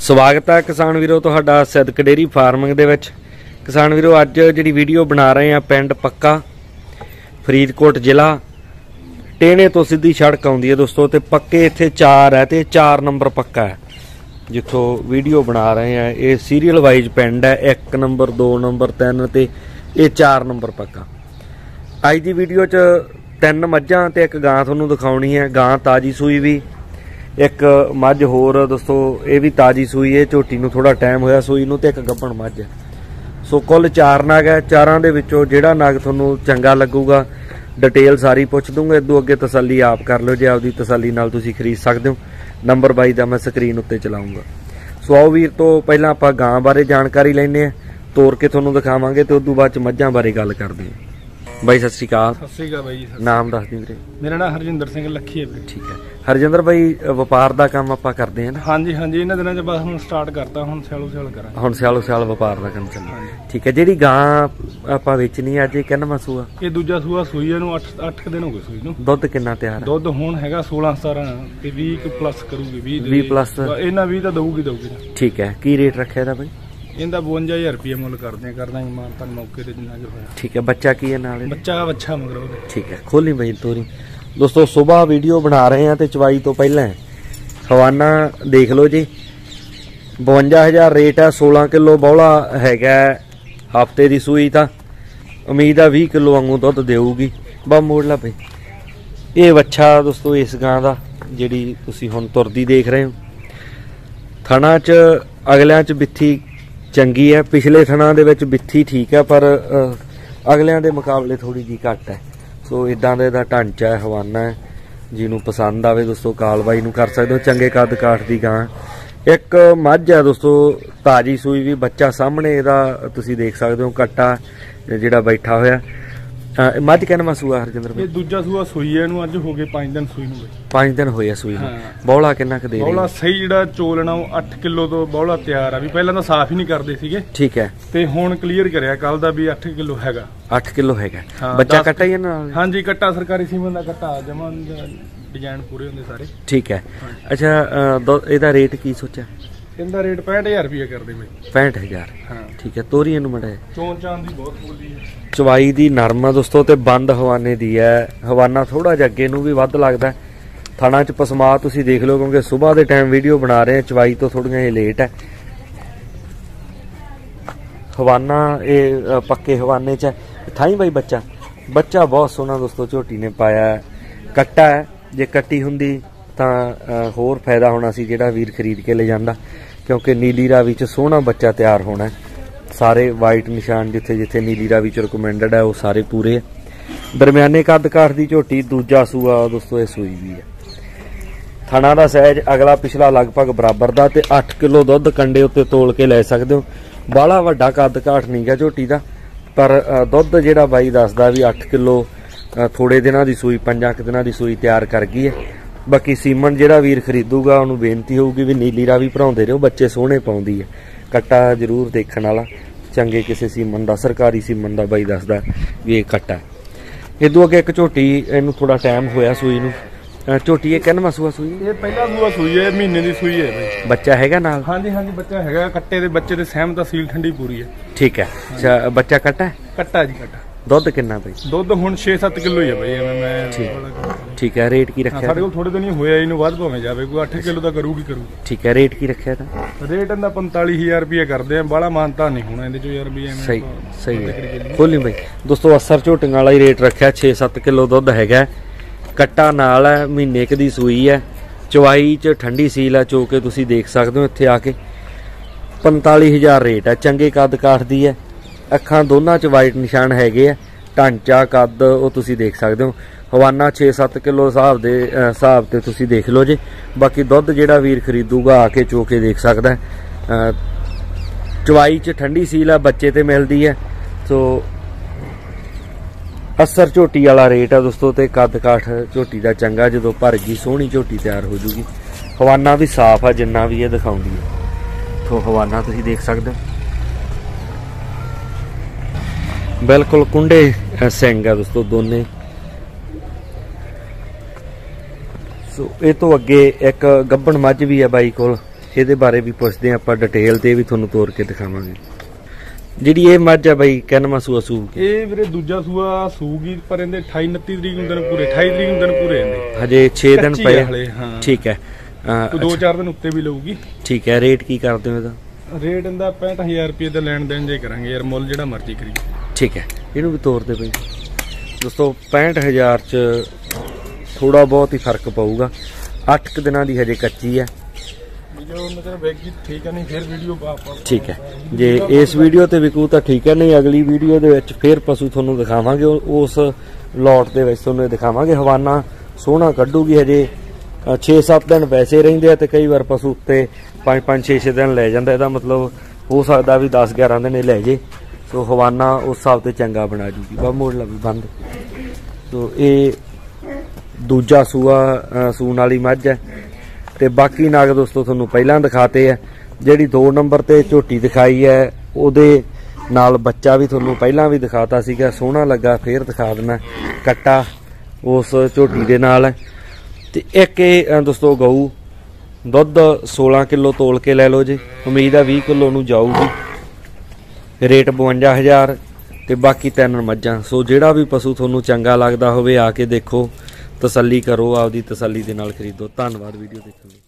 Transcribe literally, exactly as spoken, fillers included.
स्वागत है किसान वीरो तुहाडा सिद्दक डेयरी फार्मिंग दे विच। किसान वीरो अज जिहड़ी वीडियो बना रहे हैं पिंड पक्का फरीदकोट जिला टेणे तो सीधी सड़क आउंदी है दोस्तों। तो पक्के इत्थे चार है तो चार नंबर पक्का है जिथों वीडियो बना रहे हैं। ये सीरीयल वाइज पिंड है, एक नंबर दो नंबर तीन ते ये चार नंबर पक्का। अज की वीडियो च तीन मझां ते एक गां तुहानूं दिखाउणी है। गां ताजी सूई भी, एक मझ होर दोस्तों ये भी ताजी सूई है, झोटी नूं थोड़ा टाइम होया सूई नूं ते एक गब्बण मझ है। सो कुल चार नग है। चारां दे विचों जिहड़ा नग तुहानूं चंगा लगूगा डिटेल सारी पुछ दूंगा। इदों अगे तसल्ली आप कर लो, जे आपदी तसल्ली नाल तुसीं खरीद सकदे हो। नंबर बाई दा मैं स्क्रीन उत्ते चलाऊंगा। सो आओ वीर तो पहलां आपां गां बारे जानकारी लैंदे आ, तोड़ के तुहानूं दिखावांगे ते उदों बाद च मझां बारे गल करदे आ। बाई सत श्री अकाल। सत श्री अकाल बाई। नाम दस दी वीरे। मेरा नाम हरजिंदर सिंह लखी है। ठीक है हरजिंदर भाई, व्यापार का काम आपां करदे हैं ना? हाँ जी हाँ जी, इन्हां दिनां च बस हुण स्टार्ट करता, हुण सियालो सियाल करांगे। हुण सियालो सियाल व्यापार का काम चलदा। ठीक है, जिहड़ी गां आपां वेचनी अज ये किन्नवां सूआ? ये दूजा सूआ सूई नूं अठ अठ दिन हो गए सूई नूं। दुध किन्ना तैयार है? दुध हुण हैगा सोलह सतारह ते बीस प्लस करूगी। बीस प्लस इन्हां बीस तां दऊगी दऊगी। ठीक है, की रेट रखिया दा भाई? इनका बवंजा हजार रुपये मुल करते करदा ईमानदार मौके ते जिन्ना जो होया। ठीक है, बच्चा की है नाल? बच्चा बच्चा मगर। ठीक है, खोली भाई तोरी। दोस्तों सुबह वीडियो बना रहे हैं तो चवाई तो पहले हवाना देख लो जी। बवंजा हज़ार रेट है, सोलह किलो बौला हैगा हफ्ते की सूई। तो उम्मीद है भी किलो वांगू दुध देगी। बस मोड़ ला भाई। ये बच्चा दोस्तों इस गां का जिहड़ी तुसीं हुण तुरदी देख रहे हो। थणा च अगलियां च बिथी चंगी है, पिछले थणा दे विच बिथी ठीक है पर अगलियां दे मुकाबले थोड़ी जी घट है। सो इदां दे दा ढांचा है, हवाना है। जिन्होंने पसंद आवे दोस्तों काल बाई नूं कर सकते हो। चंगे कद काठ दी गां। एक मझ है दोस्तों ताजी सूई भी, बच्चा सामने इहदा तुसीं देख सकते हो। कट्टा जिहड़ा बैठा होया। मझ किन्नवां सूआ हरजिंदर भाई? दूजा सूआ सूई है, अज हो गए पांच दिन सूई नूं। पांच दिन होए सूई नूं। बौला किन्ना क दे? बौला सही जिहड़ा चोलना अठ किलो तो बौला तैयार आ। भी पहलां तां साफ ही नहीं करदे सीगे। ठीक है, ते हुण क्लीयर करया कल दा भी अठ किलो हैगा। अठ किलो हैगा। बच्चा कट्टा ही है ना? हां जी, कट्टा सरकारी सीमन दा कट्टा जमा डिजाइन पूरे होंदे सारे। ठीक है। अच्छा इहदा रेट की सोचा? इनका रेट पैंठ हजार रुपये करते भाई। पैंठ हजार। हाँ ठीक है, तोरी इनू मड़ा चोन चांद दी बहुत बोली है। चवाई दी नरम है दोस्तों ते बंद हवाने दी है। हवाना थोड़ा जिहा अगे नू भी वध लगदा। थणा च पसमा तुसीं देख लो क्योंकि सुबह के टाइम वीडियो बना रहे हैं। चवाई तो थोड़ियां ये लेट है। हवाना ये पक्के हवाने च थाई भाई। बच्चा बच्चा बहुत सोहना दोस्तों झोटी ने पाया है। कट्टा है, जे कट्टी हुंदी तां होर फायदा होना सी जिहड़ा वीर खरीद के ले जांदा, क्योंकि नीली रावी च सोहना बच्चा तैयार होना है। सारे वाइट निशान जिथे जिथे नीली रावी च रिकमेंडेड है वो सारे पूरे है। दरम्याने कद काठ की झोटी, दूजा सूआ दोस्तों ये सूई भी है। थणा का साइज अगला पिछला लगभग बराबर का ते अठ किलो दुध कंडे उत्ते तोल के लै सकते हो। बाला वड्डा कद काठ नहीं गा झोटी का, पर दुध जिहड़ा बाई दसदा भी अठ किलो थोड़े दिनों की सूई, पंजां क दिनों की सूई तैयार कर गई है। बाकी सीमन जिहड़ा वीर खरीदूगा उन्होंने बेनती होगी भी नीली रावी भराउंदे रहो, बच्चे सोहने पाउंदी है। कट्टा जरूर देखण वाला, चंगे किसी सीमन का, सरकारी सीमन का बाई दसदा भी ये कट्टा है। इदों अगे एक झोटी इनू थोड़ा टाइम होया सूई नूं। झोटी ये किन्नवां सूआ सूई? ये पहला सूआ सूई है, महीने की सूई है। बच्चा हैगा नाल? हाँ जी हाँ जी, बच्चा हैगा। कट्टे दे बच्चे दे सहमत सील ठंडी पूरी है। ठीक है। अच्छा बच्चा कट्टा है? कट्टा जी कट्टा। दुध किन्ना भाई? दुध हुण छे सत्त किलो ही है भाई। मैं ठीक है। रेट की रखिया? साडे कोल थोड़े दिन ही होया, इनू वध भावें जावे, कोई अठ किलो दा करूगी करूगी। ठीक है। रेट की रखिया था? रेट इनदा पैंतालीस हजार रुपये करते हैं। बड़ा मानता नहीं होना इहदे चो यार भी। सही सही है। खोली भाई। दोस्तों असर झोटियां वाला ही रेट रखिया। छे सत्त किलो दुध हैगा। कट्टा नाल है, महीने क दी सूई है। चवाई च ठंडी सील है, चो के तुसीं देख सकते हो इत्थे आके। पैंतालीस हजार रेट है। चंगे कद काठ दी है। अखां दोनों च वाइट निशान हैगे। ढांचा कद वो तुसीं देख सकते हो। हवाना छे सत्त किलो हिसाब के हिसाब से तुसीं देख लो जी। बाकी दुध जिहड़ा वीर खरीदूगा आके चो के देख सकता है। चवाई च ठंडी सील है, बच्चे ते मिलती है। सो असर झोटी वाला रेट है दोस्तों। तो कद काठ झोटी का चंगा, जो भर गई सोहनी झोटी तैयार हो जूगी। हवाना भी साफ है जिन्ना भी ये दिखाउंदी है। तो हवाना तुसीं देख सकते हो, बिल्कुल कुंडे सिंग है दोस्तों दोने। सो ये तो अगे एक गब्बन मझ भी है बाई कोल, ਇਹਦੇ ਬਾਰੇ ਵੀ ਪੁੱਛਦੇ ਆਪਾਂ ਡਿਟੇਲ ਤੇ, ਵੀ ਤੁਹਾਨੂੰ ਤੋਰ ਕੇ ਦਿਖਾਵਾਂਗੇ। ਜਿਹੜੀ ਇਹ ਮੱਝ ਆ ਬਾਈ ਕਿੰਨਵਾਂ ਸੂਆ ਸੂ ਇਹ ਵੀਰੇ ਦੂਜਾ ਸੂਆ ਸੂਗੀ, ਪਰ ਇਹਦੇ ਅਠਾਈ ਉਨੱਤੀ ਤਰੀਕ ਨੂੰ ਦਿਨ ਪੂਰੇ, ਅਠਾਈ ਤਰੀਕ ਨੂੰ ਦਿਨ ਪੂਰੇ ਹੁੰਦੇ ਹਜੇ ਛੇ ਦਿਨ ਪਏ। ਹਾਂ ਠੀਕ ਹੈ, ਦੋ ਚਾਰ ਦਿਨ ਉੱਤੇ ਵੀ ਲਊਗੀ। ਠੀਕ ਹੈ, ਰੇਟ ਕੀ ਕਰਦੇ ਹੋ ਇਹਦਾ? ਰੇਟ ਇਹਦਾ ਪੈਂਹਠ ਹਜ਼ਾਰ ਰੁਪਏ ਦਾ ਲੈਣ ਦੇਣ ਜੇ ਕਰਾਂਗੇ ਯਾਰ, ਮੁੱਲ ਜਿਹੜਾ ਮਰਜ਼ੀ ਕਰੀ। ਠੀਕ ਹੈ, ਇਹਨੂੰ ਵੀ ਤੋਰ ਦੇ ਬਈ ਦੋਸਤੋ। ਪੈਂਹਠ ਹਜ਼ਾਰ ਚ ਥੋੜਾ ਬਹੁਤ ਹੀ ਫਰਕ ਪਊਗਾ। ਅੱਠ ਕੁ ਦਿਨਾਂ ਦੀ ਹਜੇ ਕੱਚੀ ਹੈ। ਠੀਕ ਹੈ, ਨਹੀਂ ਫਿਰ ਵੀਡੀਓ ਠੀਕ ਹੈ, ਜੇ ਇਸ ਵੀਡੀਓ ਤੇ ਵਿਕੂ ਤਾਂ ਠੀਕ ਹੈ, ਨਹੀਂ ਅਗਲੀ ਵੀਡੀਓ ਦੇ ਵਿੱਚ ਫਿਰ ਪਸ਼ੂ ਤੁਹਾਨੂੰ ਦਿਖਾਵਾਂਗੇ। ਉਸ ਲੋਟ ਦੇ ਵਿੱਚ ਤੁਹਾਨੂੰ ਦਿਖਾਵਾਂਗੇ। ਹਵਾਨਾ ਸੋਹਣਾ ਕੱਢੂਗੀ। ਹਜੇ ਛੇ ਸੱਤ ਦਿਨ ਵੈਸੇ ਰਹਿੰਦੇ ਆ ਤੇ ਕਈ ਵਾਰ ਪਸ਼ੂ ਉੱਤੇ ਪੰਜ ਪੰਜ ਛੇ ਛੇ ਦਿਨ ਲੈ ਜਾਂਦਾ। ਇਹਦਾ ਮਤਲਬ ਹੋ ਸਕਦਾ ਵੀ ਦਸ ਗਿਆਰਾਂ ਦਿਨ ਇਹ ਲੈ ਜੇ। ਸੋ ਹਵਾਨਾ ਉਸ ਹਿਸਾਬ ਤੇ ਚੰਗਾ ਬਣਾ ਜੂਗੀ। ਬਾ ਮੋੜ ਲਾ ਵੀ ਬੰਦ। ਸੋ ਇਹ ਦੂਜਾ ਸੂਆ ਸੂਣ ਵਾਲੀ ਮੱਝ ਹੈ। ਤੇ ਬਾਕੀ ਨਾਗ ਦੋਸਤੋ ਤੁਹਾਨੂੰ ਪਹਿਲਾਂ ਦਿਖਾਤੇ ਆ। ਜਿਹੜੀ ਦੋ ਨੰਬਰ ਤੇ ਝੋਟੀ ਦਿਖਾਈ ਹੈ ਉਹਦੇ ਨਾਲ ਬੱਚਾ ਵੀ ਤੁਹਾਨੂੰ ਪਹਿਲਾਂ ਵੀ ਦਿਖਾਤਾ ਸੀਗਾ, ਸੋਹਣਾ ਲੱਗਾ, ਫੇਰ ਦਿਖਾ ਦੇਣਾ। ਕੱਟਾ ਉਸ ਝੋਟੀ ਦੇ ਨਾਲ ਹੈ। ਤੇ ਇੱਕ ਇਹ ਦੋਸਤੋ ਗਊ ਦੁੱਧ ਸੋਲਾਂ ਕਿਲੋ ਤੋਲ ਕੇ ਲੈ ਲਓ ਜੀ। ਉਮੀਦ ਆ ਵੀਹ ਕਿਲੋ ਨੂੰ ਜਾਊਗੀ। ਰੇਟ ਬਵੰਜਾ ਹਜ਼ਾਰ ਤੇ ਬਾਕੀ ਤਿੰਨ ਮੱਝਾਂ। ਸੋ ਜਿਹੜਾ ਵੀ ਪਸ਼ੂ ਤੁਹਾਨੂੰ ਚੰਗਾ ਲੱਗਦਾ ਹੋਵੇ ਆ ਕੇ ਦੇਖੋ, ਤਸੱਲੀ ਕਰੋ, ਆਪਦੀ ਤਸੱਲੀ ਦੇ ਨਾਲ ਖਰੀਦੋ। ਧੰਨਵਾਦ ਵੀਡੀਓ ਦੇਖਣ ਲਈ।